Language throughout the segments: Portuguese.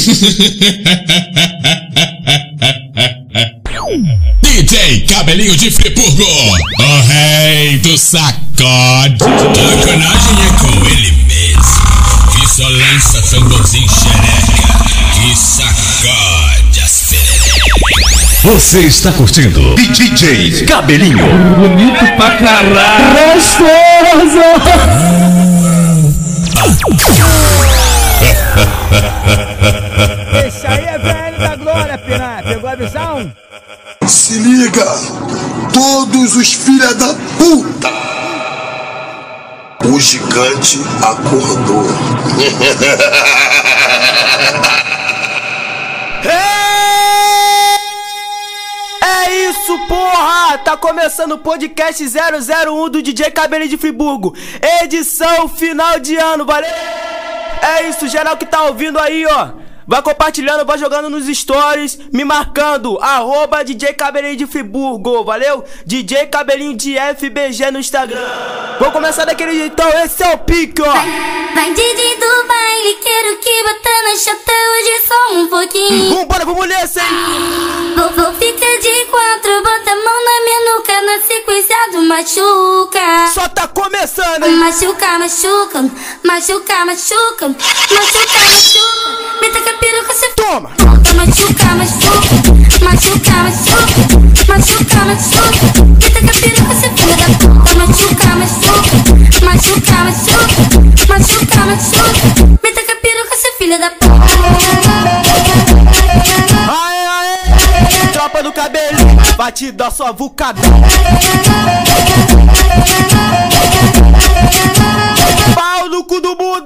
DJ Cabelinho de Friburgo, o rei do sacode. Sacanagem é com ele mesmo, que só lança tamborzinho xereca, que sacode as pererecas. Você está curtindo DJ Cabelinho. Bonito pra caralho. Gostoso. Esse aí é velho da glória, piranha. Pegou a visão? Se liga, todos os filha da puta. O gigante acordou. É isso, porra! Tá começando o podcast 001 do DJ Cabelinho de Friburgo. Edição final de ano, valeu? É isso, geral que tá ouvindo aí, ó. Vai compartilhando, vai jogando nos stories, me marcando, @DJ Cabelinho de Friburgo, valeu? DJ Cabelinho de FBG no Instagram. Vou começar daquele jeitão, esse é o pique, ó. Vai Didi do baile, quero que bota na chata hoje só um pouquinho. Vambora, vamos nessa, hein? Vou ficar de quatro, bota a mão na minha nuca, na sequência do machuca. Só tá começando, hein? Machuca, machuca, machuca, machuca, machuca, machuca. Meta que a peruca se toma. Machuca, machuca, machuca, machuca, machuca, machuca. Meta que a peruca se filha da puta. Machuca, machuca, machuca, machuca, machuca, machuca. Meta que a peruca se filha da puta. Aê, aê, tropa do Cabelinho, vai te dar sua vucadão. Pau no cu do mundo.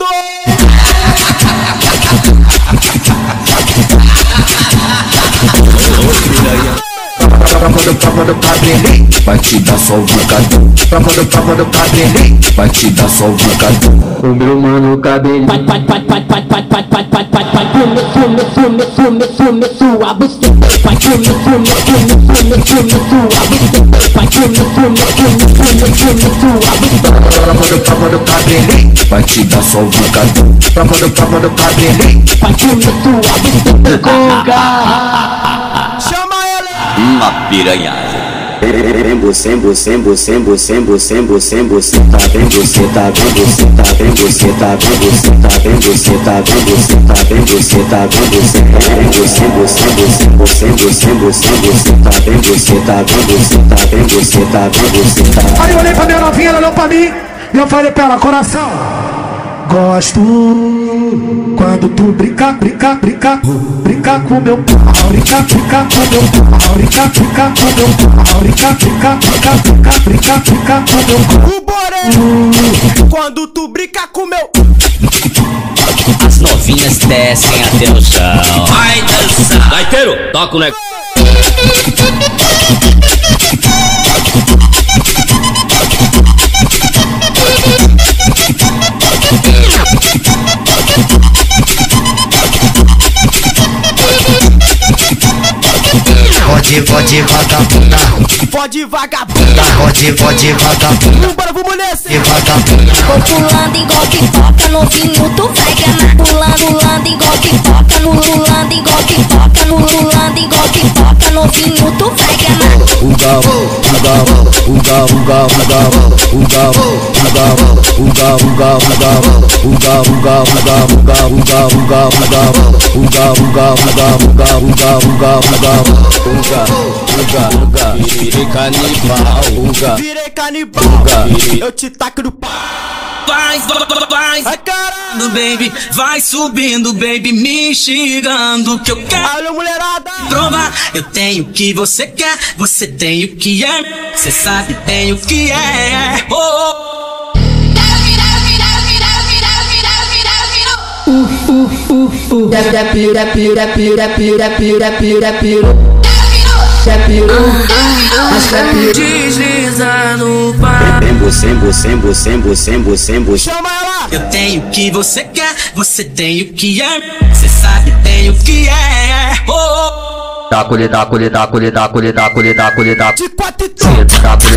Tropa do Cabelinho, vai te dar só o vucadão. Tropa do Cabelinho, vai te dar só o vucadão. O meu mano Cabelinho. Fume sua buceta. Fume sua buceta. Tropa do Cabelinho, vai te dar só o vucadão. Tropa do Cabelinho, Fume sua buceta. Chama ela. Uma piranha. Vem você, tá vem você, tá vem você, tá vem você, tá vem você, tá vem você, tá vem você, tá vem você, tá vem você, tá vem você, vem você, tá vem você, tá vem você, tá vem você, tá vem você, tá. Aí eu olhei pra minha novinha, ela olhou pra mim e eu falei pra ela, coração, gosto quando tu brinca com meu pau, brinca com meu pau, brinca com meu pau, brinca com meu pau. O Boré, quando tu brinca com meu. As novinhas descem até o chão. Vai dançar. Gaiteiro, toca o negócio. Pode vagabunda, Pode vagabunda, pode vagabunda, vambora, vamos nessa. vagabunda. Vou pulando igual pipoca, novinho tu vai gamar. Pulando igual pipoca, pulando igual pipoca, pulando igual pipoca, novinho tu vai gamar. Virei canibal, eu te taco no pau. Vai, Ai, caralho, baby, vai subindo, baby, me instigando que eu quero olha, mulherada. provar. Eu tenho o que você quer, você tem o que é, você sabe, tem o que é. Oh, oh. Desliza no par. Vem você, Chama ela. Eu tenho o que você quer, você tem o que é, você sabe, tem o que é. Oh, oh. Dá-colhe, De quatro e tudo.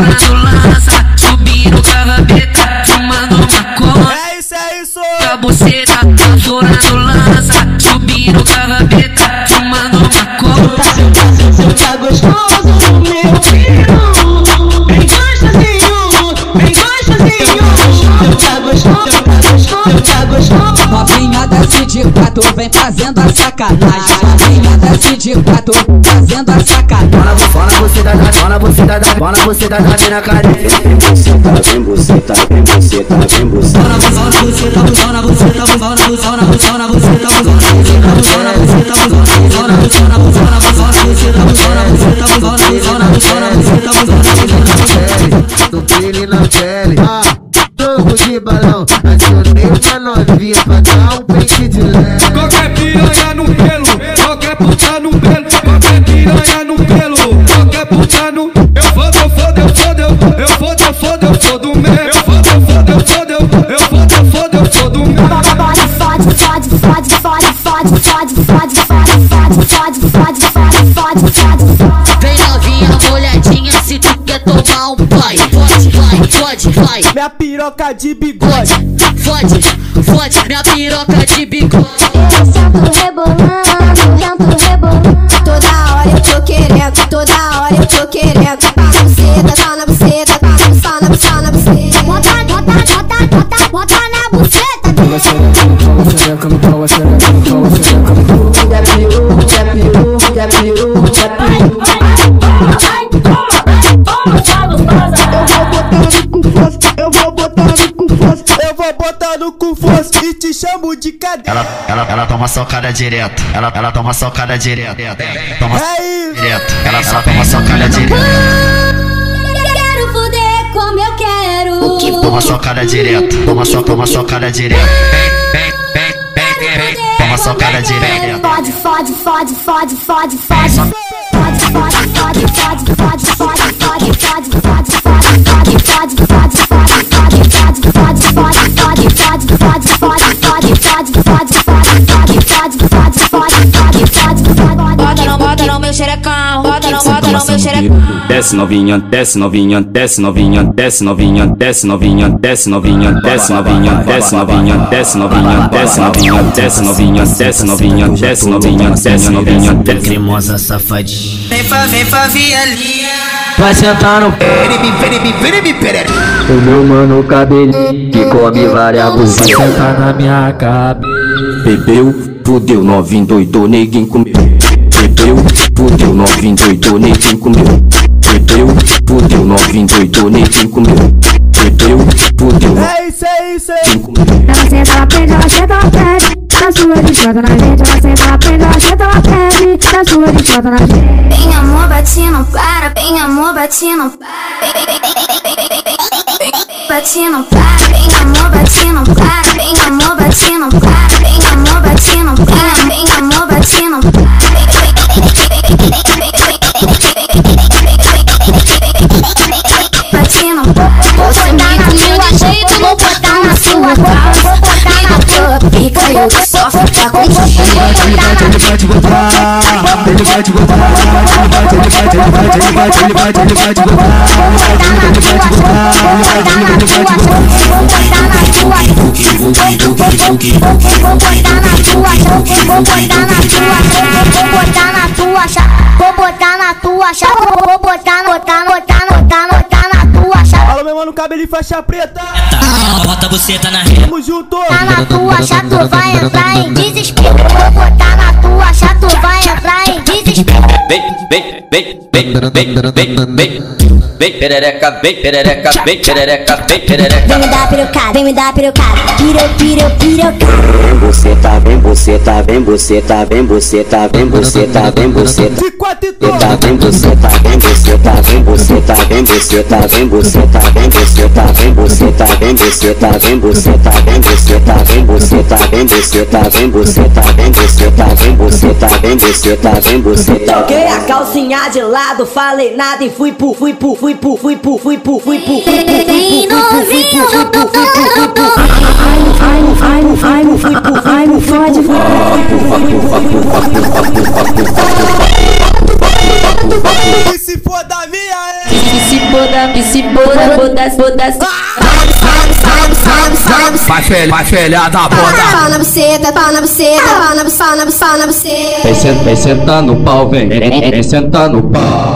estourando lança, subindo com a rabeta, fumando maconha. É isso, A buceta tá estourando lança, subindo com a rabeta, fumando maconha. Tá gostoso, meu filho, bem gostosinho, bem gostosinho. Tá gostoso, tá gostoso. Novinha desce de quatro, vem fazendo a sacanagem. Novinha desce de quatro, fazendo a sacanagem. Bola você da na cara. Vem buceta, vem buceta, vem buceta, vem buceta. No pele na pele, jogo de balão. Acionei uma novinha pra dar um pente de leve. Qualquer piranha no pelo, qualquer puta no pelo. Qualquer piranha no pelo, qualquer puta no. Eu fodo mesmo. Eu fodo mesmo. Vem novinha, molhadinha, se tu quer tomar um pai. Fode, minha piroca de bigode. Fode, minha piroca de bigode. Eu sento rebolando. Toda hora eu tô querendo. Tá na buceta, tá na buceta. Bota na buceta dele. Eu vou botando com força e te chamo de cadeira. Ela toma socada direto. Ela toma socada direto. Toma direto. Ela toma socada direto. Quero fuder como eu quero. Toma socada direto. Toma socada direto. Toma socada direto. Fode. Bota no meu xerecão. Desce novinha, desce novinha, desce novinha, desce novinha, desce novinha, desce novinha, desce novinha, desce novinha, desce novinha, desce novinha, desce novinha, desce novinha, desce novinha, desce novinha, desce cremosa safadinha. Vem pra vialinha. Vai sentar no O meu mano cabelinho que come várias buzinas. vai sentar na minha cabeça. Bebeu, fudeu, novinho doido, ninguém comeu. Bebeu, fudeu, novinho doido, ninguém comeu. Bebeu, fudeu, novinho doido, ninguém comeu. Bebeu, fudeu. É isso. Ela senta, ela prende, ela senta, ela pede. Tá sua de chota na gente. Ela senta, ela prende, ela senta, ela pede. Tá sua de chota na gente. Vem amor, bate não para. Vem amor, bate não para. Bate não para. Vem amor, bate não para. Vem amor, bate não para. Vem amor, bate não para. Vem amor, bate não para. Você me comeu de jeito, vou botar na sua calça. Vou botar na tua pica, eu só ficar com você. Alô, meu mano, cabelo e faixa preta. Bota a buceta na rede. Tamo junto. Botar na tua chata, vai entrar em desespero. Vou botar na tua chata, vai entrar em desespero. Vem perereca, vem perereca, vem perereca, vem perereca. Vem me dar pirocada, pirocada. Vem buceta, vem buceta, vem buceta, vem buceta, vem buceta, vem buceta. De quatro e dois. Vem buceta, vem buceta, vem buceta, vem buceta, vem buceta, vem buceta, vem buceta, vem buceta, vem buceta, vem buceta, vem buceta, vem buceta, vem buceta, vem buceta, vem buceta, vem buceta, vem buceta. Joguei a calcinha de lado, falei nada e fui pu. Vem novinho, ai, me fode. E se for da minha, Se for da que se foda, foda-se. Vai filha da puta. Pau na buceta, pau na buceta, pau na buceta. Vem sentar no pau, vem sentar no pau.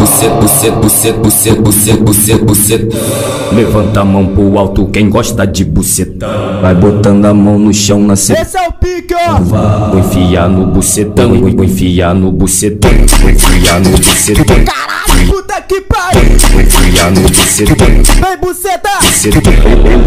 Buceta. Levanta a mão pro alto, quem gosta de buceta. Vai botando a mão no chão na cena. Esse é o pique, ó. Vou enfiar no bucetão, vou enfiar no bucetão, vou enfiar no bucetão. Caralho, puta que pariu. Vou enfiar no bucetão. Vem buceta. Vem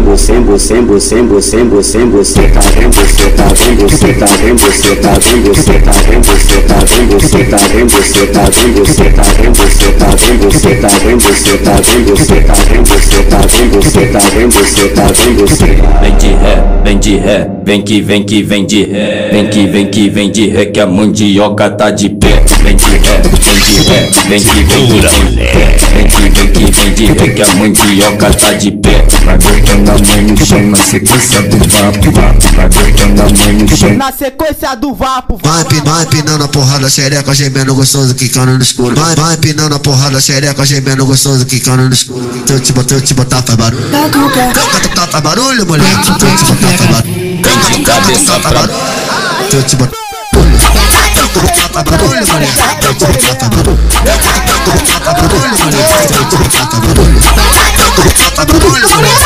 buceta, vem buceta, vem buceta, vem buceta, vem buceta, vem buceta, vem buceta, vem buceta, vem buceta, vem buceta, vem buceta, vem buceta, vem buceta, vem buceta, vem buceta, vem buceta, vem buceta. Vem de ré, vem que vem de ré. Vem de ré que a mandioca tá de pé. Vem de ré, vem que vem de ré. Vem de ré que a mandioca tá de pé. Vai botando a mão no chão na sequência do vapo. Vai botando a mão no chão na sequência do vapo. Vai empinando a porrada, xereca, gemendo gostoso, quicando no escuro. Vai empinando a porrada, xereca, gemendo gostoso, quicando no escuro. Se eu te botar, faz barulho. Faz barulho, mulher. Se eu te botar, faz barulho. Vem de cabeça pra Se eu te botar, faz barulho, mulher. Se eu te botar, faz barulho. Faz barulho, mulher. Se eu te botar, faz barulho. Faz barulho, mulher.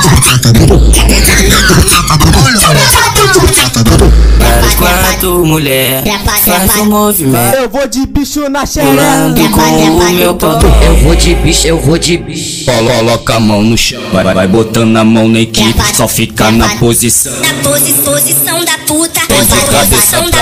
Para os quatro, mulher, faz um movimento. Eu vou de bicho na pulando xereca. com o meu pau. Eu vou de bicho. Coloca a mão no chão. Vai botando a mão na equipe. Só fica na posição. Na posição da puta. Vem de cabeça pra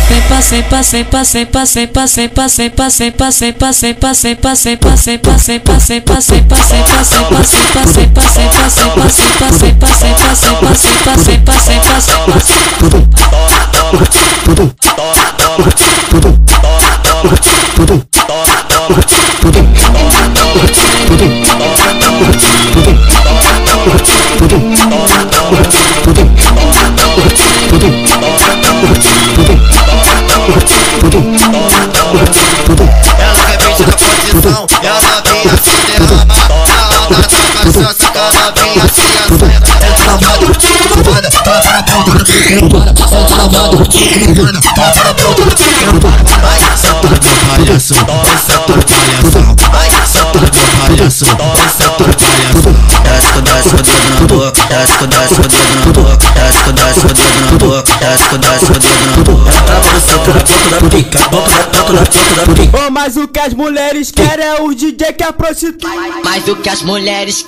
Ela quer bicho na posição, e a novinha se derrama. Na onda da cachaça, que a novinha se assanha. Entra na moda, toca na ponta do pique, bora. Entra na moda, toca na ponta do pique, bora. Vai, solta meu palhaço, esse é teu palhação. Vai, solta meu palhaço, esse é teu palhação. Desce com o dedo na boca, desce com o dedo na boca, desce com o dedo na boca, desce com o dedo na boca. Ela tava no centro da ponta da pica, ponta da pica. Oh, mas o que as mulheres querem é o DJ que é prostituta. Mais do que as mulheres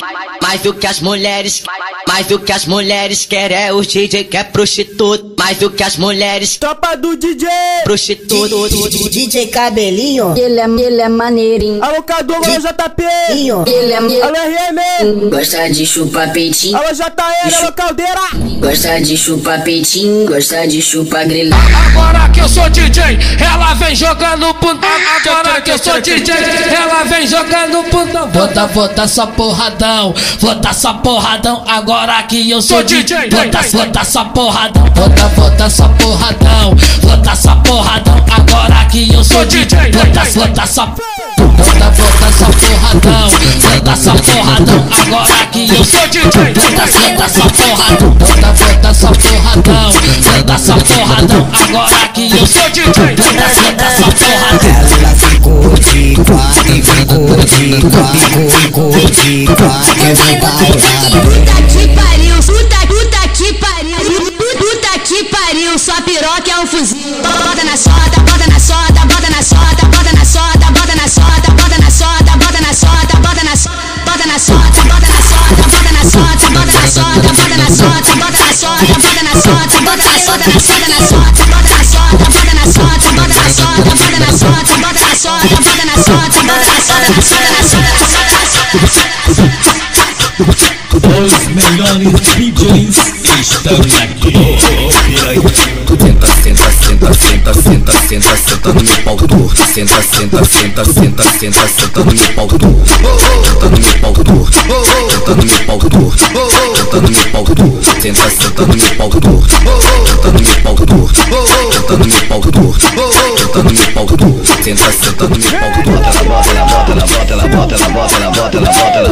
querem é o DJ que é prostituto. Mais do que as mulheres, tropa do DJ prostituto. DJ Cabelinho, Ele é maneirinho. Alô Cadu, alô JP. Alô RM. gosta de chupar peitinho. Alô JR, alô Caldeira. Gosta de chupar peitinho, gosta de chupar grelha. Agora que eu sou DJ, ela vem jogando puntão. Agora que eu sou DJ, ela vem jogando puntão. Bota só porradão, bota só porradão. Agora que eu sou DJ, bota só porradão. Bota só porradão, bota só porradão. Agora que eu sou DJ, bota só porradão. Bota só porradão, bota só porradão. Agora que eu sou DJ, bota só porradão. Bota só porradão, bota só porradão. Agora que eu sou DJ, bota só porradão. Ela ficou de quatro, ficou de quatro, Puta que pariu, sua piroca é um fuzil. Bota na soda, bota na soda, bota na soda, bota na soda, bota na soda, bota na soda, bota na soda, bota na soda, bota na soda, bota na soda, bota na soda, bota na soda, bota na soda, bota na soda, bota na soda, bota na soda, bota na soda, na soda, bota na soda, bota na soda, bota na soda, bota na soda, bota na soda, bota na soda, Os melhores DJs estão aqui. Senta no meu pau torto. Senta no meu pau torto. Senta no meu pau torto. Senta no meu pau torto. Senta no meu pau torto. Senta no meu pau torto. Senta no meu pau torto. Senta no meu pau torto. Senta no meu pau torto. Senta no meu pau torto. Ela bota,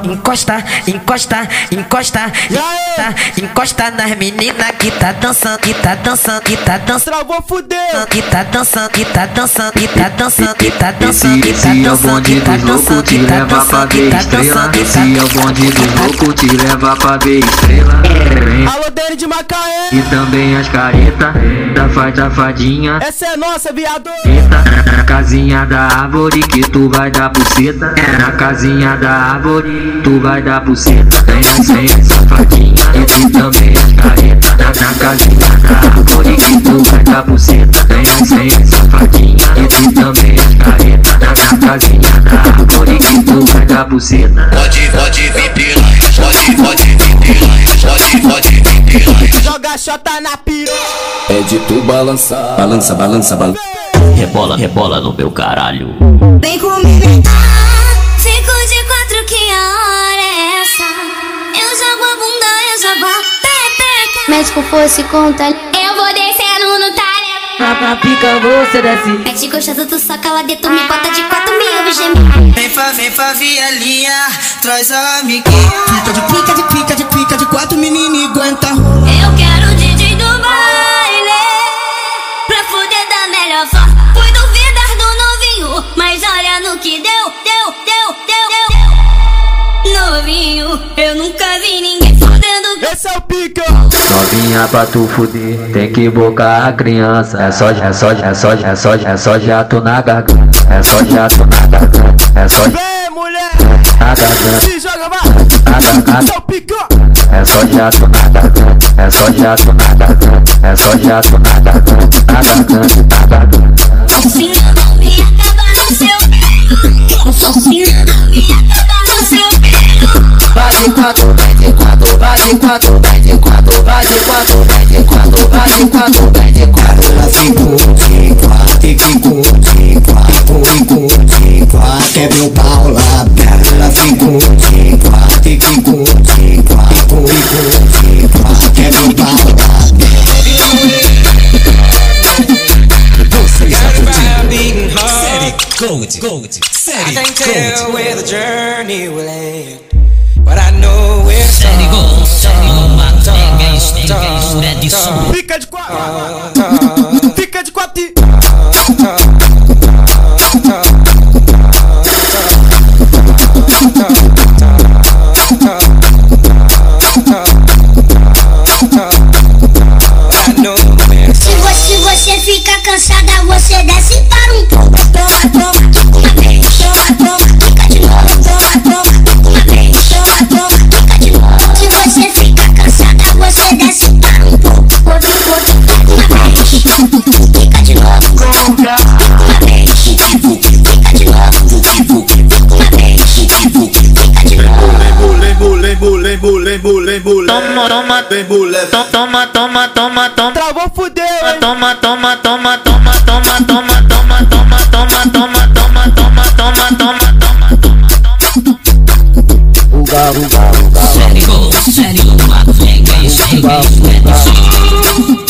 encosta, encosta, encosta, encosta nas meninas que tá dançando, que tá dançando, que tá dançando. Travou, fudeu. Que tá dançando, que tá dançando, que tá dançando, que tá dançando, que tá Esse é o dançando, bonde que tá dos loucos, te dançando, leva pra ver estrela. Esse é o bonde dos loucos, te leva pra ver estrela. Alô, Dele de Macaé. E também as caretas da fadinha. Essa é nossa, viado. Na casinha da árvore que tu vai dar buceta. Na casinha da árvore tu vai dar buceta. Tem safadinha e também as caretas. Na casinha da árvore que tu vai dar buceta. Tem safadinha e também as caretas. Na casinha da árvore que tu vai dar buceta. Pode vir piranha, pode vir piranha, pode vir piranha. Joga chota na piranha. É de tu balançar. Balança, balança, balança. Rebola, rebola no meu caralho. Vem comigo. Fico de quatro, que a hora é essa? Eu jogo a bunda, eu jogo a pepeca. Médico fosse conta, eu vou descendo no talher. Na pica você desce. Mete gostoso, tu soca lá dentro, me bota de quatro, me ouve gemer. Vem pra vielinha, traz a amiguinha. Pica de quatro, menina aguenta. Eu quero o DJ do baile pra fuder da melhor forma. Fui duvidar do novinho, mas olha no que deu. Novinho, eu nunca vi ninguém fudendo. Esse é o pica. Novinha pra tu fuder, tem que bocar a criança. É só jato na garganta. É só jato na garganta. É só vem, mulher. Na garganta. Se joga, vai. Na garganta. Seu pica. É só jato na garganta. É só jato na garganta. É só jato na garganta. Na garganta, na garganta. Assim não me acaba no seu. Assim não me acaba no seu. Vai de quatro, vai de quatro, vai de quatro, vai de quatro, vai de quatro, vai de quatro, vai de quatro, vai de quatro. Ela ficou de quatro, e ficou de quatro, quebra o pau lá. Ela ficou de quatro, e ficou de quatro, quebra o pau lá. Você está curtindo Série Gold, Série I can't Gold. tell where the journey will end, but I know where it's Série Gold, ninguém de som. Fica de quatro. Fica de quatro. Se você fica cansada, você desce para um pouco. Toma, uma vez. Toma, fica de novo. Toma, uma vez. Toma, fica de novo. Se você fica cansada, você desce para um pouco. Uma vez. Fica de novo. Uma vez. Fica de novo. Uma vez. Fica de novo. Toma. Travou, fudeu, hein? Toma. Série Gold, ninguém de som.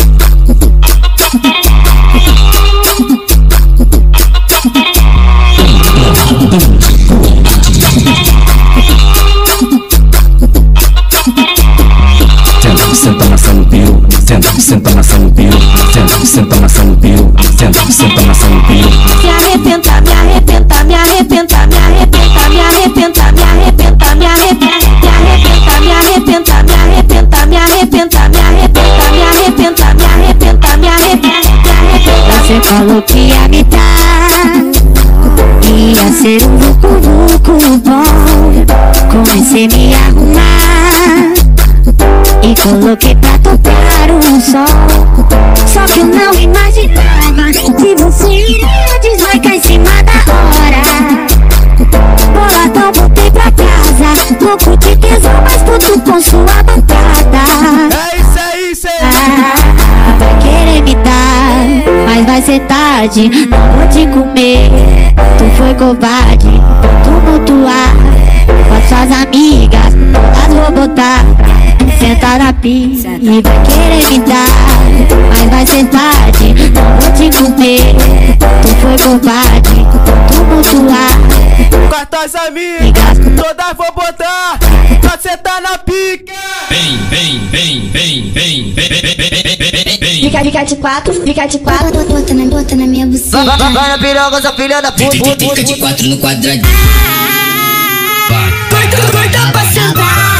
Senta massa no pio, senta massa no pio, senta massa no pio, senta massa no pio. Me arrepenta, me arrepenta, me arrepenta, me arrepenta, me arrepenta, me arrepenta, me arrepenta, me arrepenta, me arrepenta, me arrepenta, me arrepenta, me arrepenta, me arrepenta, me arrepenta. Você falou que ia me dar, ia ser um vucu bom. Comecei a me arrumar e coloquei pra tocar o sol. Só que eu não imaginava que você iria desmarcar em cima da hora. Boladão, voltei pra casa, louco de tesão, mas puto com sua batata. É isso aí. Vai querer me dar, mas vai ser tarde. Não vou te comer, tu foi covarde. Tumultuar com as suas amigas, as vou botar. Senta na pia e vai querer me dar, mas vai ser tarde. Não vou te comer, tu foi covarde. Tumultuar Com as tuas amigas, todas vou botar pra sentar na pica. Vem, vem, vem, vem, vem, vem, vem, vem. Fica de quatro, bota na minha buceta. Vai na piroga, essa filha da puta. Fica de quatro no quadradinho. Doida pra sentar.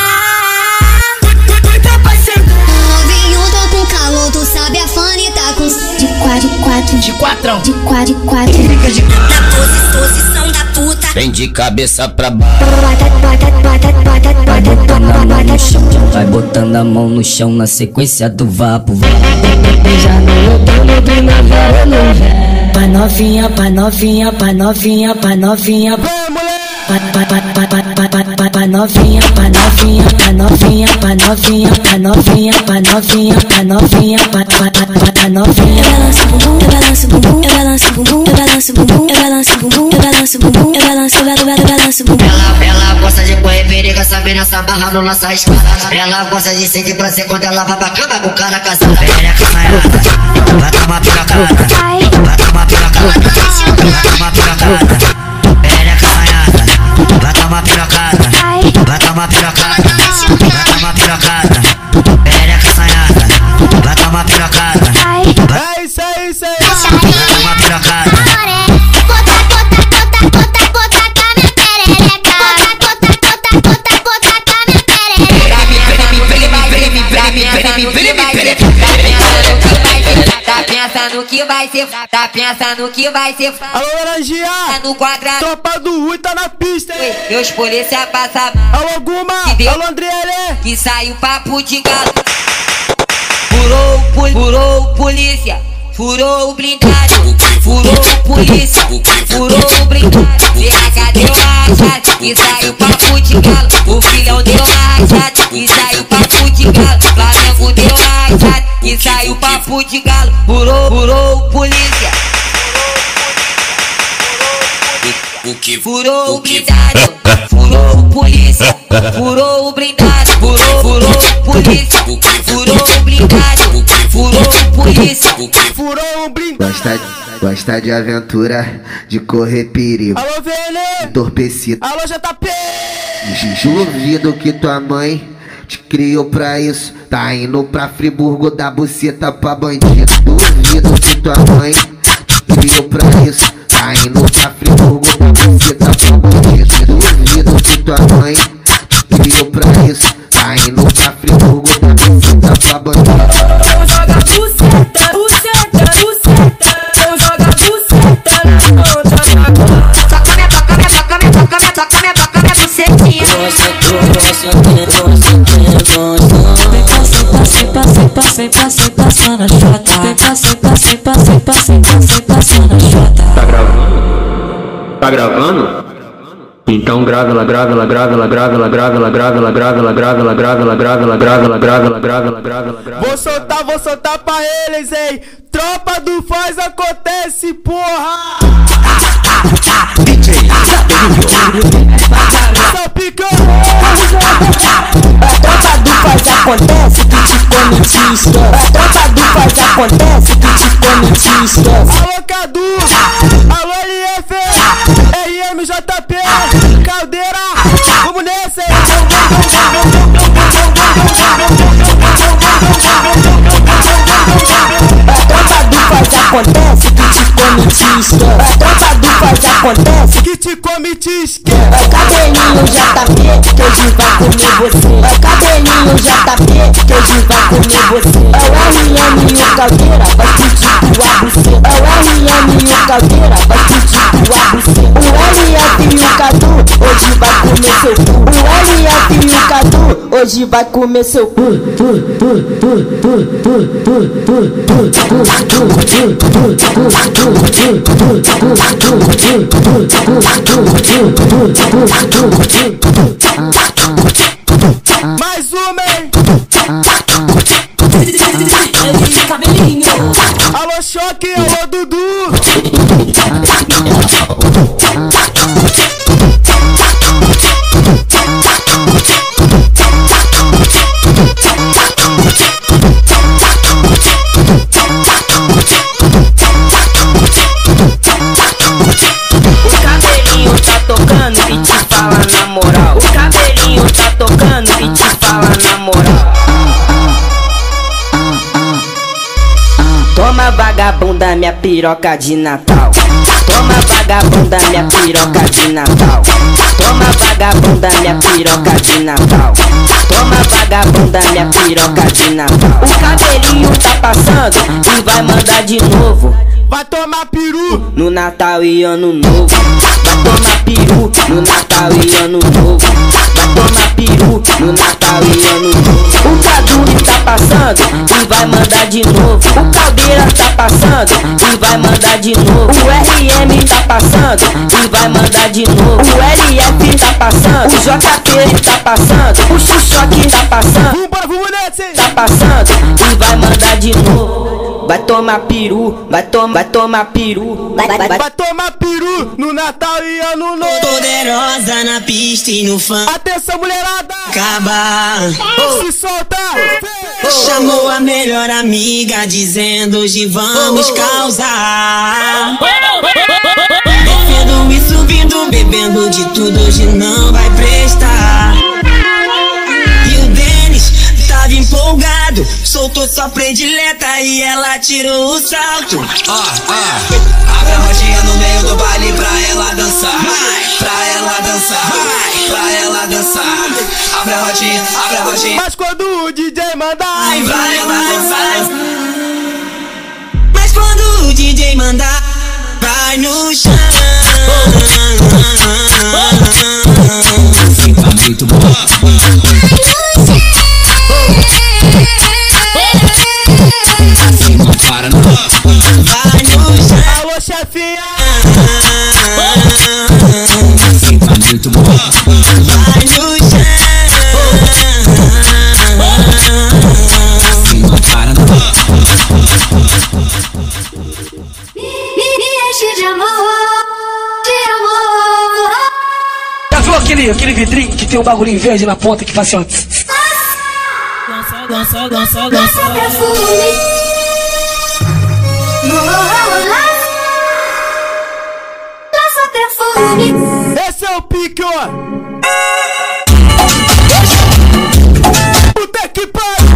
Doida pra sentar. Novinho, tô com calor, tu sabe a Fanny tá com de quatro. De quatrão. De quatro. Fica de Na posição da puta. Vem de cabeça pra baixo. Vai botando a mão no chão na sequência do vapo. Já no outono, primavera, no inverno. Pra novinha. Vem, moleque. Pra novinha. Pra novinha. Eu balanço bumbum. Ela gosta de correr perigo, sabe nessa barra no nossa escada. Ela gosta de sentir prazer quando ela vai pra cama com o cara casado. Perereca saiada, vai tomar pirocada. Vai tomar pirocada. Perereca saiada, vai tomar pirocada. Vai tomar pirocada. Perereca saiada, vai tomar pirocada. É isso aí. Vai tomar pirocada. Tá pensando que vai ser Alô, Laranjinha, no quadrado. tropa do Rui tá na pista, hein? Meus polícia passa Alô, Guma, alô, Andriele. que saiu papo de galo. Furou polícia, furou o blindado. Furou polícia, furou o blindado. CH deu a rachada que saiu papo de galo. O filhão deu a rachada que saiu papo de galo. Flamengo deu a rachada que saiu papo de galo. Furou polícia. Furou o blindado, furou polícia, furou o blindado, furou polícia, furou o blindado, furou polícia, furou o blindado. Gosta de aventura, de correr perigo, Alô, Vene, entorpecido. alô, JP. Duvido que tua mãe te criou pra isso. Tá indo pra Friburgo dar buceta pra bandido. Duvido que tua mãe te criou pra isso. Tá indo pra Friburgo dar buceta pra bandido. Duvido que tua mãe te criou pra isso. Tá indo pra Friburgo dar buceta pra bandido. Eu jogo a buceta. Eu jogo a buceta na ponta da bola. Toca minha bucetinha. Passando a chota. Passando a chota. Tá gravando? Então grava ela. Vou soltar pra eles, hein? Tropa do Faz acontece, porra! Só pica. Tropa do Faz acontece que te come te esquece. Tropa do Faz acontece que te come te esquece. Alô, Cadu, alô, LF, RMJP, Caldeira, vamos nessa, Tropa do Faz acontece que te come te esquece. Tropa do Faz acontece que te come te esquece. Cabelinho JP, que hoje vai comer você. Cabelinho JP, que hoje vai comer você. É o RM e o Caldeira, vai pedir tua buceta. É o RM e o Caldeira, vai pedir tua buceta. O LF e o Cadu, hoje vai comer seu cu. O LF e o Cadu, hoje vai comer seu cu. Mais uma, hein? Cabelinho. Alô, Choque, alô, Dudu. O cabelinho tá vagabunda, minha piroca de Natal. Toma vagabunda, minha piroca de Natal. Toma vagabunda, minha piroca de Natal. Toma vagabunda, minha piroca de Natal. O cabelinho tá passando e vai mandar de novo. Vai tomar peru no Natal e Ano Novo. Vai tomar peru no Natal e Ano Novo. Vai tomar peru no Natal e Ano Novo. O Cadu tá passando e vai mandar de novo. O Caldeira tá passando e vai mandar de novo. O RM tá passando e vai mandar de novo. O LF tá passando, o JP tá passando, o Xuxoque tá passando, tá passando e vai mandar de novo. Vai tomar peru, vai tomar peru, vai tomar peru no Natal e Ano Novo. Poderosa na pista e no fã. Atenção, mulherada! Acaba. Se solta! Chamou a melhor amiga dizendo hoje vamos causar. Bebendo e subindo, bebendo de tudo, hoje não vai prestar. E o Denis tava empolgado, soltou sua predileta e ela tirou o salto. Abre a rodinha no meio do baile pra ela dançar. Pra ela dançar, pra ela dançar. Abre a rodinha, abre a rodinha. Mas quando o DJ mandar, vai ela dançar. Mas quando o DJ mandar, vai no chão. Fica muito bom. Não para não. Vai no chão. Alô, chefinha. Fica muito bom. Vai no chão. Não para não. Me enche de amor, de amor. Já viu aquele vidrinho que tem um bagulhinho verde na ponta que faz assim, ó? Lança perfume no lança perfume. Esse é o pique, ó. Puta que pariu.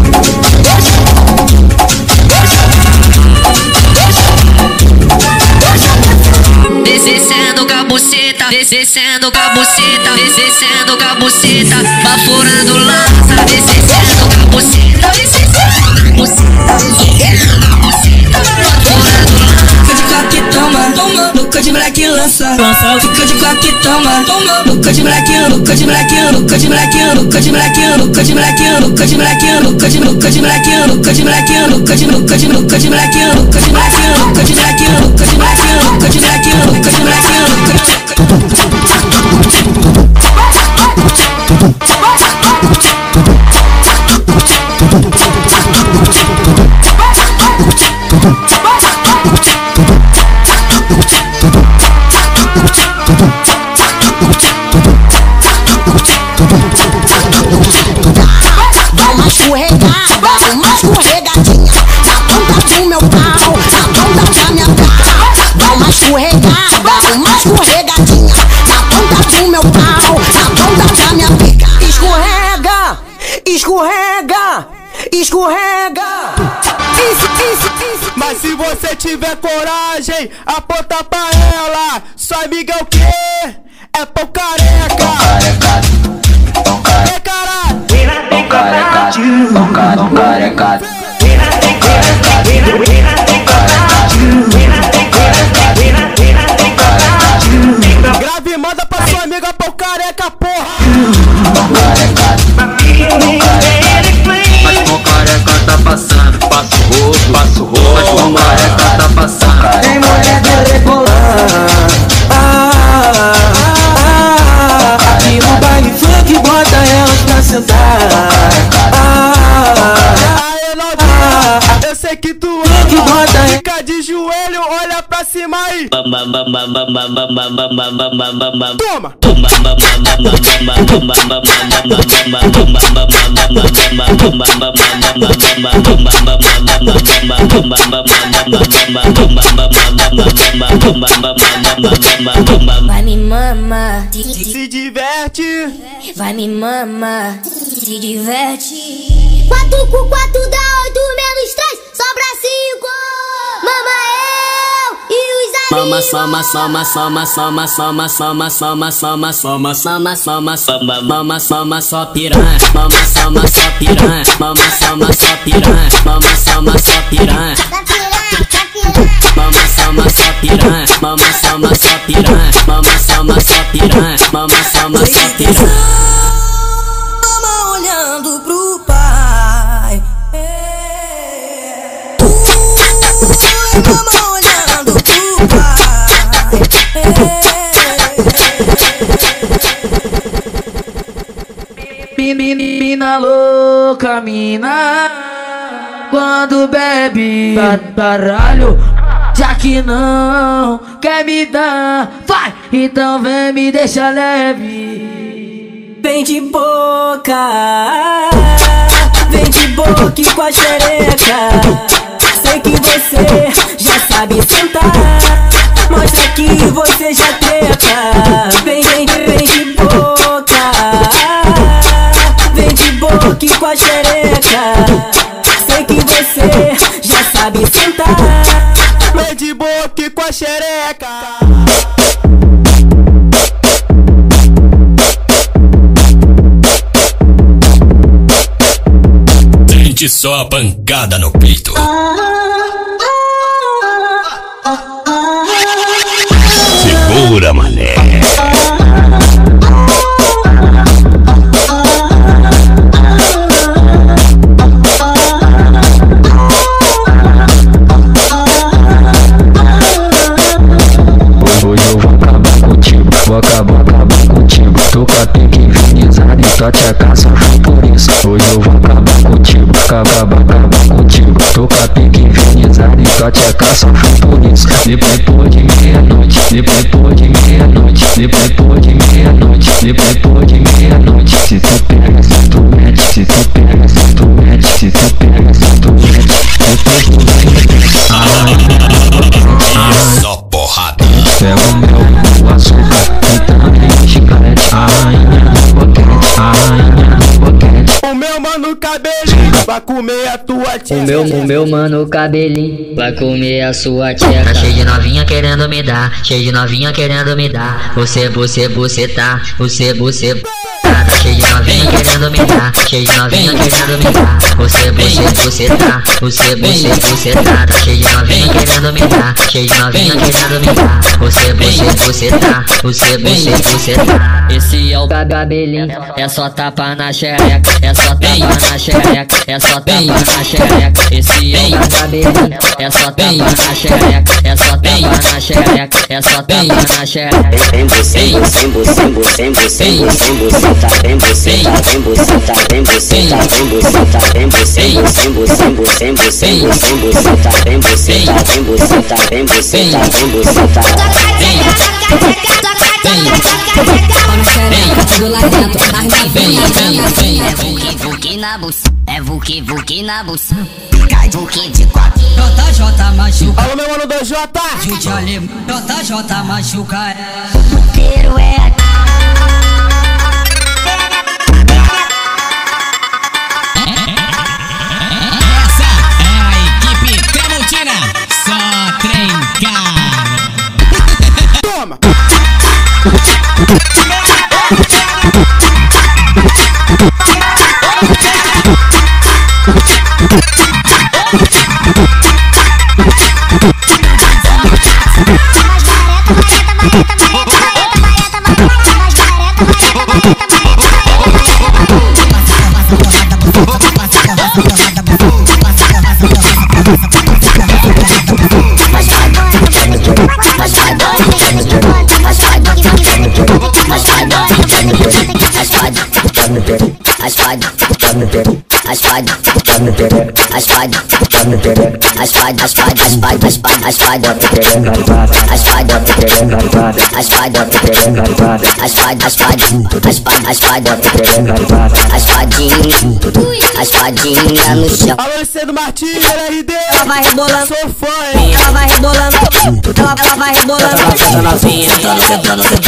Descendo com a buceta, descendo com a buceta, descendo com a buceta, baforando lança, descendo com a buceta, descendo com a buceta, baforando lança. Fica de coque, toma, toma, louca de black lança. Fica de coque, toma, toma, louca de black, louca de black, louca de black, louca de black, louca de black, louca de black, louca de louca de black, louca de black, louca de louca de louca de black, louca de black, louca de black, louca de black, louca de black, louca de black, Dá uma escorregada, uma escorregadinha na ponta do meu pau, na ponta da minha pica. Dá uma escorregada, uma escorregadinha na ponta do meu pau, na ponta da minha pica. Escorrega, escorrega, escorrega. Isso. Mas se você tiver coragem, aponta pra ela. Sua amiga é o quê? É pão careca. Pão carecado, pão carecado, pão carecado, pão carecado. Grave e manda pra sua amiga pão careca, porra. Pão carecado, pão carecado. Mas pão careca tá passando, passo roubo, mas pão careca tá passando. Tem mulher de rebolar. Aqui no baile funk bota elas pra sentar. Aê, novinha, eu sei que tu ama. Fica de joelho, olha pra cima aí. Toma. Vai me mama, se diverte. Vai me mama, se diverte. 4 com 4 dá 8 menos 3, sobra 5. Mamãe. Soma, soma, soma, soma, soma, soma, soma, soma, soma, soma, soma, soma, soma, mama, soma, só piranha, mama, soma, só piranha, mama, soma, só piranha, mama, soma, só piranha, mama, soma, só piranha, mama, soma, só piranha, mama, soma, só piranha, mama, soma, só piranha. Mama olhando pro pai, mama olhando pro pai. Mina louca, mina, quando bebe baralho, já que não quer me dar, vai, então vem me deixa leve. Vem de boca, vem de boca e com a xereca. Sei que você já sabe sentar, mostra que você já trepa. Vem de boca, vem de boca e com a xereca. Sei que você já sabe sentar. Vem de boca e com a xereca. Sente só a pancada no peito. Segura, mané. Hoje eu vou acabar contigo, vou acabar contigo. Tô com a pique infinizada e tua tcheca só foi por isso. Hoje eu vou acabar contigo, acabar contigo. Tô com a pique infinizada e tua tcheca só foi por isso. Depois de meia-noite, depois de meia-noite, depois de meia-noite, depois de meia-noite. Se tu pega, se tu mete, se tu pega, se tu mete, se tu pega, se tu mete. Depois tu vem, só porrada. pega o mel, o açúcar e também o chiclete. A rainha do boquete, a rainha do boquete. O meu mano cabelinho vai comer a tua tia. O meu mano cabelinho vai comer a sua tcheca. Cheio de novinha querendo me dar, cheio de novinha querendo me dar. Você tá, você tá. Cheio de novinha querendo me dar, cheio de novinha querendo me dar. Você tá, você tá. Cheio de novinha querendo me dar, cheio de novinha querendo me dar. Você tá, você tá. Esse é o cabelinho, é só tapa na xereca, é só tapa na xereca, é só tapa na xereca. Esse é o cabelinho, é só tapa na xereca, é só tapa na xereca, é só tapa na xereca. Vem você, vem você, vem você, vem você, vem você, tá, vem você, tá, vem você, tá, vem você, tá, vem você, tá, vem você, vem você, vem você, vem você, vem você, tá, vem você, tá, vem você, tá, vem você, tá, vem você, tá. É vuki na buça, é vuki na buça. Cai vuki de quatro. JJ machuca. Alô, meu mano do J. Gente alemão. JJ machuca. O puteiro é Essa é a equipe Tramontina, só trem cara. Toma! Aspadinha no chão. Alô, Luciano Martins, LRD. Ela vai rebolando, sou fã, hein? ela vai rebolando, ela vai rebolando.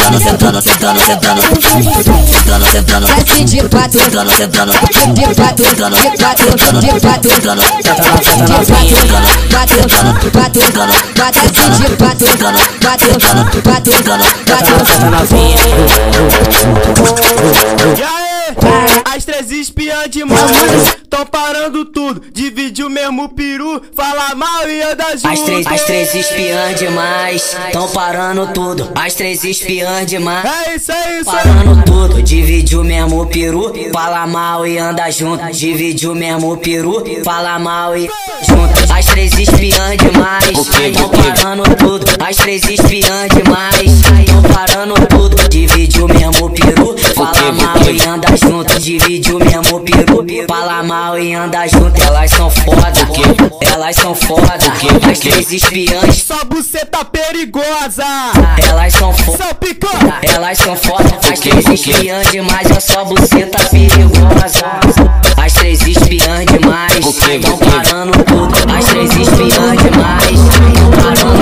Desce de quatro, de quatro, E aí, as três espiãs demais tão parando tudo, divide o mesmo peru, fala mal e anda junto. As três espiãs demais tão parando tudo, as três espiãs demais é isso, parando tudo, divide o mesmo peru, fala mal e anda junto, divide o mesmo peru, fala mal e junto. As três espiãs demais tão parando tudo, as três espiãs demais tão parando tudo, divide o mesmo peru, fala mal e anda junto, divide o mesmo peru, fala mal e anda junto. Elas são foda, elas são foda, as três espiãs só buceta perigosa. Elas são foda, elas são foda, as três espiãs demais é só buceta perigosa. As três espiãs demais tão parando tudo, as três espiãs demais tão parando.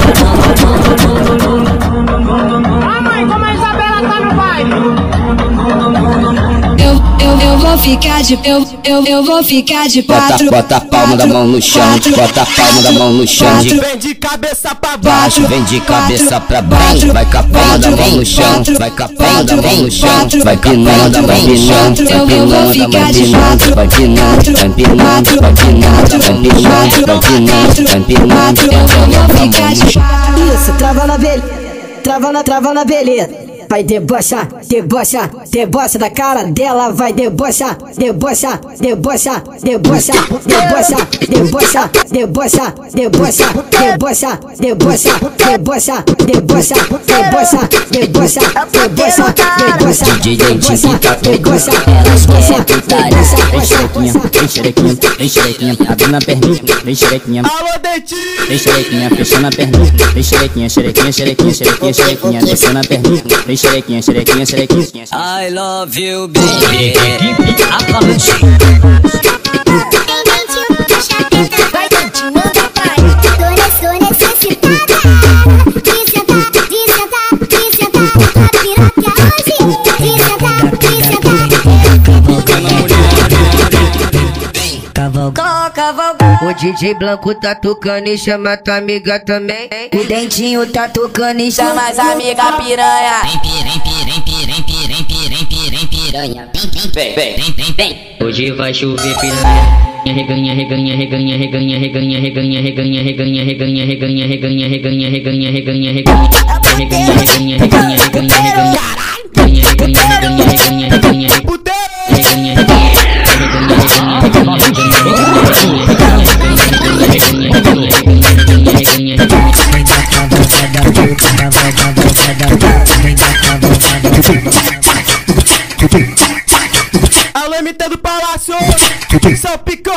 Ah, mãe, como a Isabela tá no baile. Eu vou ficar de eu vou ficar de quatro. Bota a palma da mão no chão, bota a palma da mão no chão. Vem de cabeça pra baixo, vem de cabeça pra baixo. Vai com a palma da mão no chão, vai com a palma da mão no chão. Vai pinando da mão no chão, vai pinando, vai pinando, vai pinando, vai pinando, vai pinando, vai pinando, vai pinando, vai pinando. Eu vou ficar de quatro. Isso, trava na beleza. Vai debochar, debocha, debocha da cara dela, vai debochar, debocha, debocha, debocha, debocha, debocha, debocha, debocha, debocha, debocha, debocha, debocha, debocha, debocha, debocha, debocha, debocha, vem xerequinha, abrindo a perninha, vem xerequinha. Alô, Dentinho! Vem xerequinha, fechando a perninha, vem xerequinha, descendo a perninha, vem xerequinha. I love you, baby. Vai Dentinho, manda pai. Tô necessitada. De sentar, tua piroca hoje. De sentar. O DJ Blanco tá tocando e chama tua amiga também. O Dentinho tá tocando e chama as amigas piranha. Vem. Hoje vai chover piranha. Reganha. Alô, MT do Palácio, São Picó.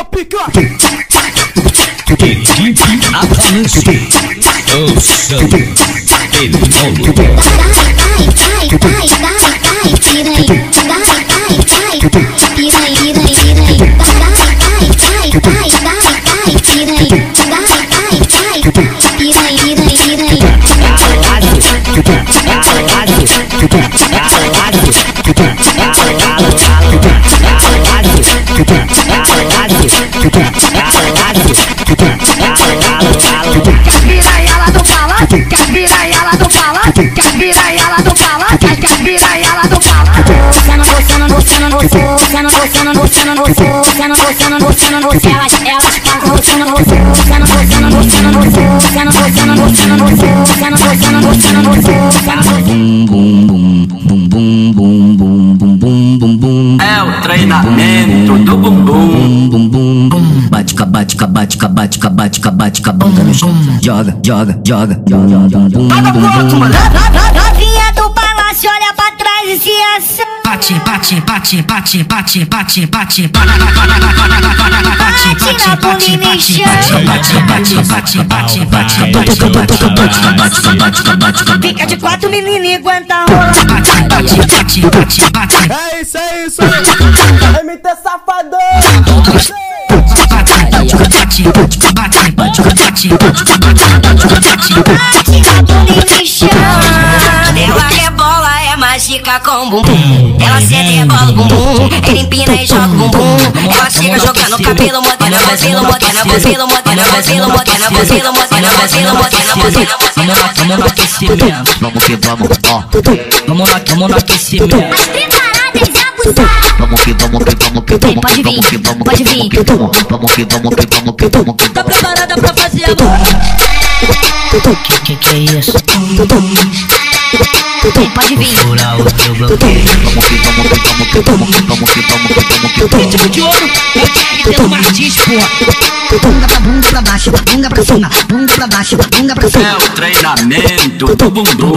É o treinamento do bumbum. Bate, bunda no chão. Joga. Novinha do Palácio, olha pra trás e se acha. Bate. Fica de quatro, menina, e aguenta rola. É isso. MT safadão. Ela rebola, é mágica com bumbum. Ela senta e rebola o bumbum, ele empina e joga o bumbum. Ela chega jogando cabelo moderno, cabelo moderno, cabelo moderno, cabelo moderno, cabelo moderno, cabelo moderno, moderno. Vamos no aquecimento, vamos que vamos, ó. Vamos no aquecimento. Vamos que vamos que vamos que vamos que vamos que vamos pode vir. Vamos que vamos que vamos que vamos que. Tá preparada pra fazer agora? Que é isso? Pode vir. Furar o teu bloqueio. Vamos que vamos que vamos que vamos que vamos que vamos que vamos que. Ritmo de ouro, é o TRT do Martins, porra. Bunda pra baixo, bunda pra cima, bunda pra baixo, bunda pra cima. É o treinamento do bumbum.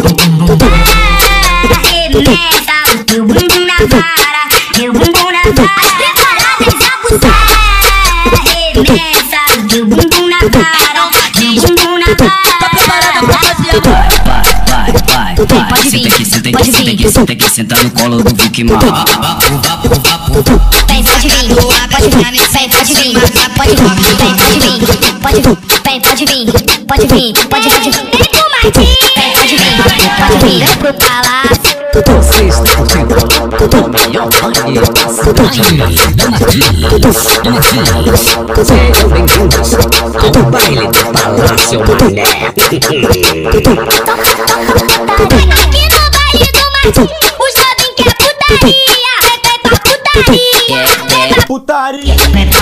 Arrebenta o teu bumbum na vara, teu bumbum na vara. Preparadas a abusar. Arrebenta o teu bumbum na vara, teu bumbum na vara. Tá preparada pra fazer agora? Pode vir, pode vir. Senta aqui, senta no colo do Vicky Mal. Vem, pode vir, pode vir, vem, pode vir, pode vir, vem, pode vir, pode vir, vem, pode vir, pode vir, pode vir, vem pro Martins, vem, pode vir, vem pro palácio. Você está curtindo o melhor baile da cidade da Martins. Sejam bem-vindos ao baile do Palácio Mané. Aqui no baile do Martins, os jovens quer putaria, vem pra putaria, Putaria. vem pro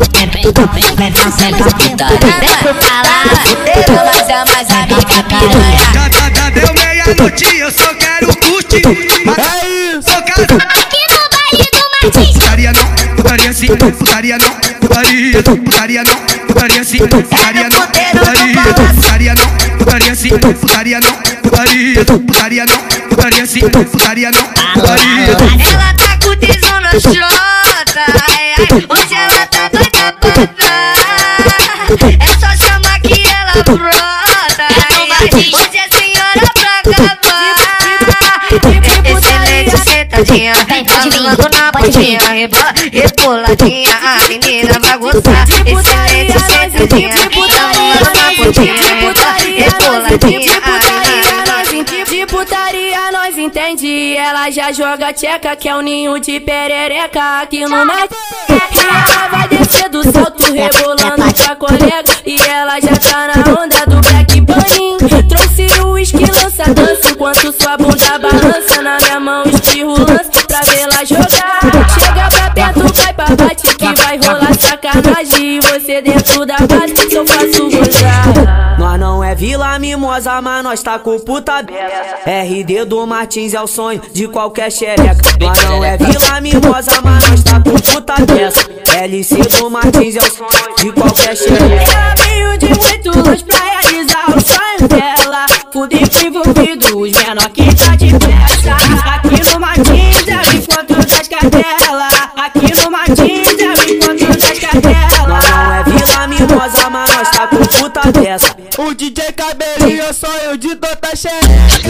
palácio, elas são mais amigas piranha. Já deu meia-noite, eu só quero curtir. Só quero. Aqui no baile do Martins. Putaria não, putaria sim, putaria não, putaria não, putaria sim, putaria não, putaria não, putaria sim, putaria não, putaria não, putaria sim, putaria não, putaria. Ela tá com o tesão na chota, hoje ela tá doida pra dar. É só chamar que ela brota, hoje é senhora pra acabar. Excelente sentadinha, falando na pontinha, reboladinha, a menina vai gostar. Excelente sentadinha, falando na pontinha, reboladinha, a menina. De putaria nós entende, ela já joga tcheca, que é um ninho de perereca aqui no Martins. E ela vai descer do salto rebolando com a colega, e ela já tá na onda do Black Bunny. Trouxe o uísque, lança dança, enquanto sua bunda balança. Na minha mão espirro lance pra vê-la jogar. Chega pra perto, vai pra bate, que vai rolar sacanagem. E você dentro da base, que eu faço gozar. Nós não é Vila Mimosa, mas nós tá com puta beça. RD do Martins é o sonho de qualquer xereca. Nós não é Vila Mimosa, mas nós tá com puta beça. LC do Martins é o sonho de qualquer xereca. Ela veio de muito longe pra realizar o sonho dela. Fudido envolvido, os menor que tá de festa. Aqui no Martins é o encontro das cadelas. Aqui no Martins é o encontro das cadelas. Nós não é Vila Mimosa, mas nós tá com puta peça. O DJ Cabelinho é o sonho de toda xereca.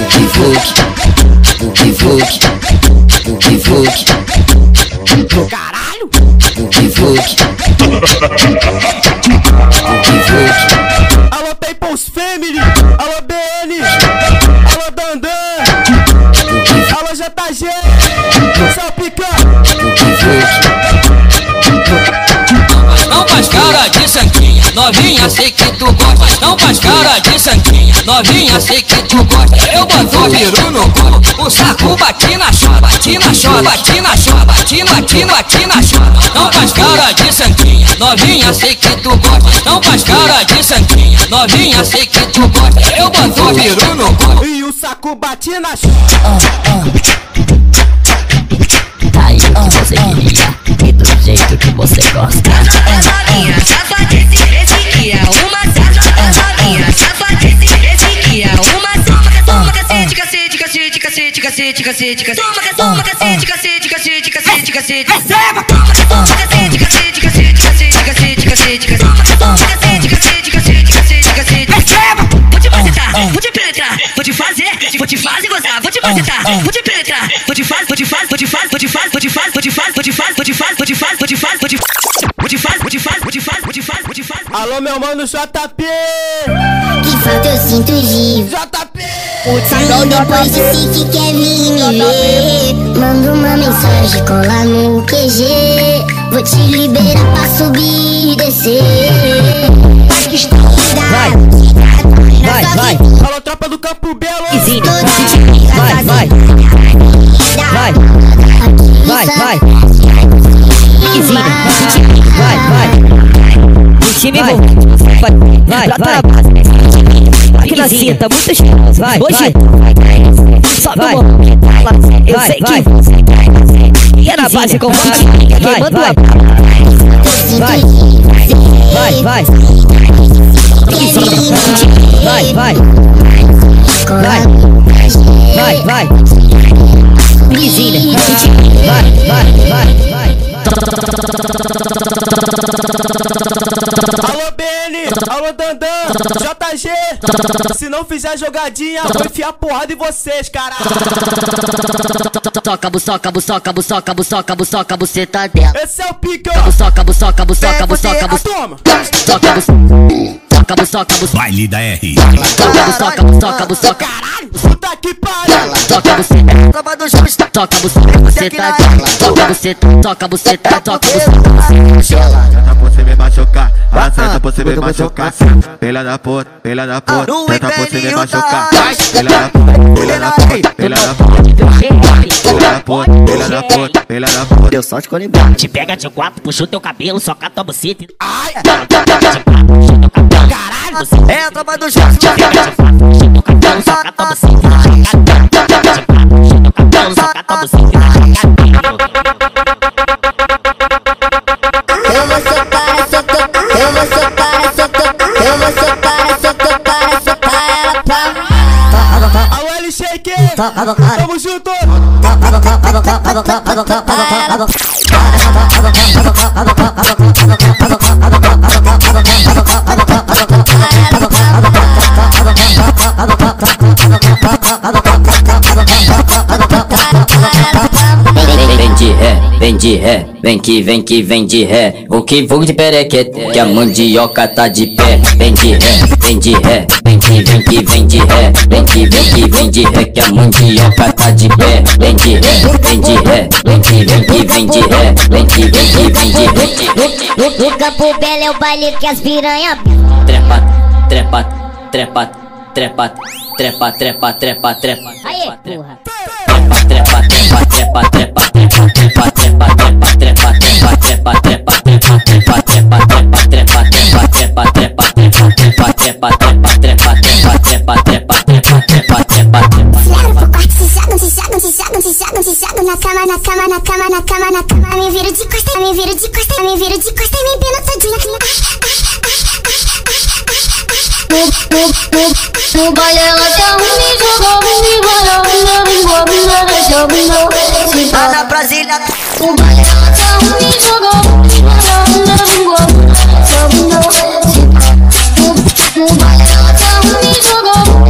O que Caralho! O que Alô People's Family, alô BN, alô Dandan, alô JG, Salpica. Não faz cara de santinha, novinha, sei que tu gosta. Não faz cara de santinha, novinha, sei que tu gosta. Eu boto o peru no colo, o saco bati na chota, bati na chota, bati na chota, bati na chota. Não faz cara de santinha, novinha, sei que tu gosta. Não faz cara de santinha, novinha, sei que tu gosta. Eu boto o peru no colo e o saco bati na chota. Aí o que você queria e do jeito que você gosta. Novinha, safadice, esse que é uma novinha, safadice, esse que é uma toma cacete, cacete, cacete, cacete, cacete, cacete, cacete, toma cacete, cacete, cacete, cacete, cacete, receba, toma cacete, cacete, cacete, cacete, cacete, cacete, toma cacete, cacete, cacete, cacete, cacete, receba. Vou te apresentar, vou te penetrar, vou te fazer gozar, vou te apresentar, vou te penetrar, vou te fazer Alô meu mano JP. Que falta eu sinto livre. JP. Só depois disse que quer vir me ver. Manda uma mensagem, cola no QG. Vou te liberar pra subir e descer. Vai. Alô, tropa do Campo Belo. Vai. O time vai. Aqui na cinta, muito cheiroso. Vai. Sobe o morro. Eu sei que e é na base com queimando a vai. Vizinha, vai. Alô, BN, alô, Dandan, JG. Se não fizer jogadinha, vou enfiar porrada em vocês, caralho. Buçoca, buceta dela. Esse é o pique, Buçoca. Toma. Baile da R. Buçoca. Caralho, puta que pariu. Toca buceta. Tropa do jogo está. Toca buceta dela. Toca buceta. Senta pra você me machucar, senta pra você me machucar. Pela da puta, senta pra você me machucar. Pela da puta. Deu sorte com ele. Te pega de quatro, puxa o teu cabelo, soca tua buceta. Ai, caralho. É a tropa do jogo. Te pega de quatro, puxa o teu cabelo, soca tua buceta. Soca tua buceta. Eu vou soltar ela pra. alô, L-Shake. Tamo junto. Vem de ré, vem que vem de ré. O que vou de perequete, que a mandioca tá de pé. Vem de ré, vem que vem de ré. Vem que vem de ré, que a mandioca tá de pé. Vem de ré, vem que vem de ré. Vem que vem de ré. O Campo Belo é o baile que as piranha. Trepa. Aê, porra. Na cama, me viro de costa, e me empino todinha. No baile ela tá me jogou, Lá na Brasília. no baile ela tá me jogou, no baile ela tá me jogou.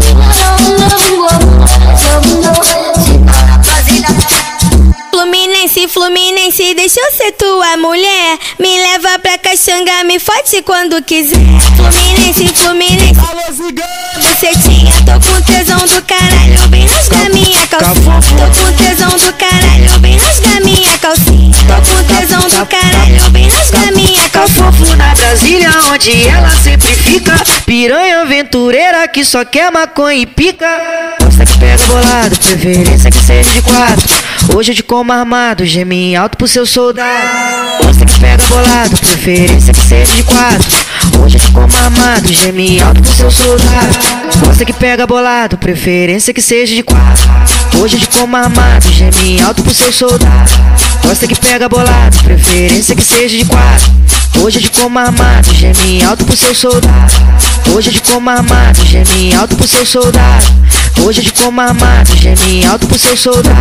Fluminense, deixa eu ser tua mulher. Me leva pra Caxanga, me fode quando quiser. Fluminense, bucetinha, tô com tesão do caralho, vem rasgar minha calcinha. Tô com tesão do caralho, vem rasgar minha calcinha. Tô com tesão do caralho, vem rasgar minha calcinha. Fofo na Brasília, onde ela sempre fica. Piranha aventureira que só quer maconha e pica. Gosta que pega bolado, preferência que seja de quatro. Hoje eu te como armado, geme alto pro seu soldado. Gosta que pega bolado, preferência que seja de quatro. Hoje eu te como armado, geme alto pro seu soldado. Gosta que pega bolado, preferência que seja de quatro. Hoje eu te como armado, geme alto pro seu soldado. Gosta que pega bolado, preferência que seja de quatro. Hoje eu te como armado, geme alto pro seu soldado. Hoje eu te como armado, geme alto pro seu soldado. Hoje eu te como armado, geme alto pro seu soldado.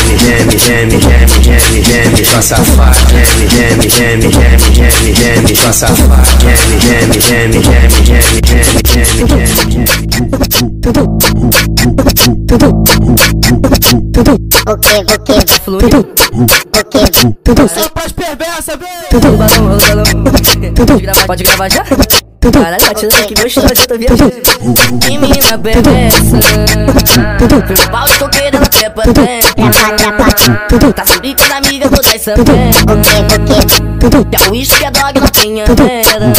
Geme, só safado. Geme, só safado. Geme. Só pras perversas, vem. Pode gravar já? Caralho, batida aqui gostosa, tô viajando. Que menina perversa. Meu pau de coqueiro, ela trepa dentro. Tá subindo com as amigas, todas sambando. Que é uísque, é dog, não tem merda.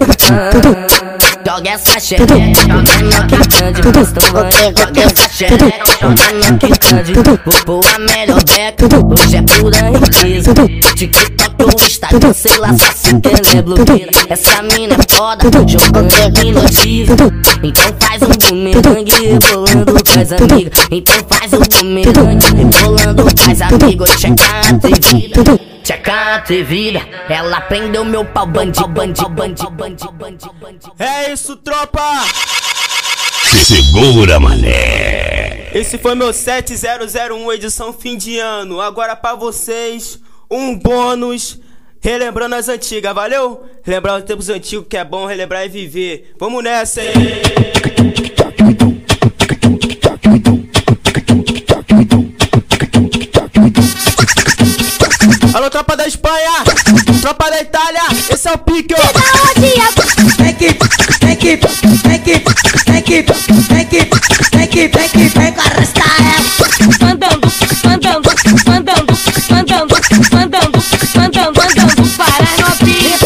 Joga essa xereca, joga no quicante, joga essa xereca, joga no quicante. Vou pôr a melhor beca, hoje é pura riqueza. TikTok ou Instagram, sei lá, só se que ela é blogueira. Essa mina é foda, jogando hipnotiza. Então faz um bumerangue, rebolando com as amigas. Então faz um bumerangue, rebolando com as amigas. Checa a atrevida, checa a atrevida. Ela prendeu meu pau, bandido. É isso, tropa! Segura, mané! Esse foi meu 7001, edição fim de ano. Agora pra vocês, um bônus relembrando as antigas, valeu? Relembrar os tempos antigos que é bom relembrar e viver. Vamos nessa, hein? Alô, tropa da Espanha, tropa da Itália, esse é o pique, ó. Vem com arrastar ela. Andando para as novinhas.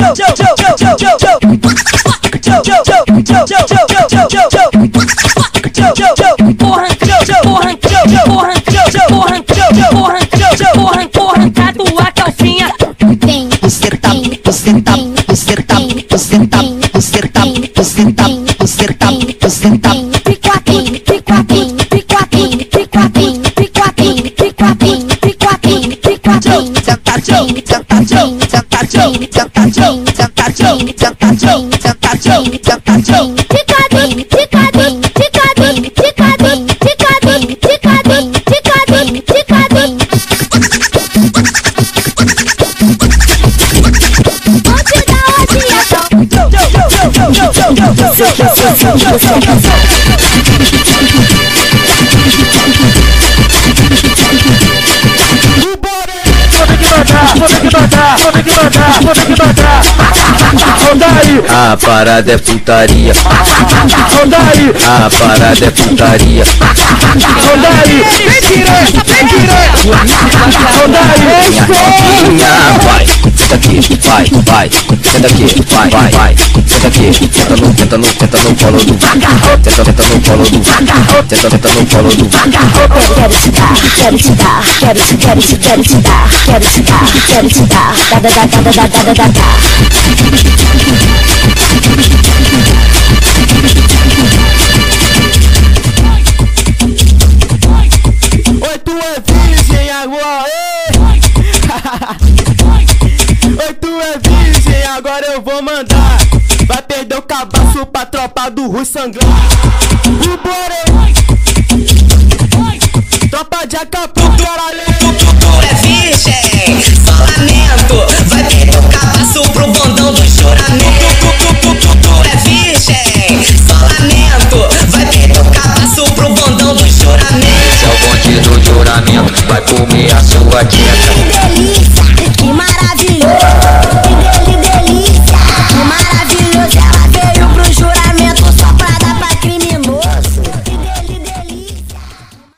Porra, tá tua calcinha. A parada é putaria. A parada é putaria. Vai, senta aqui, vai, senta aqui, vai, senta aqui, senta no colo do, senta no colo do, senta no colo do. Quero te dar, Oi, tu é virgem agora, Oi, tu é virgem, agora eu vou mandar. Vai perder o cabaço pra tropa do Rui Sangrar. Tropa de Acapulco.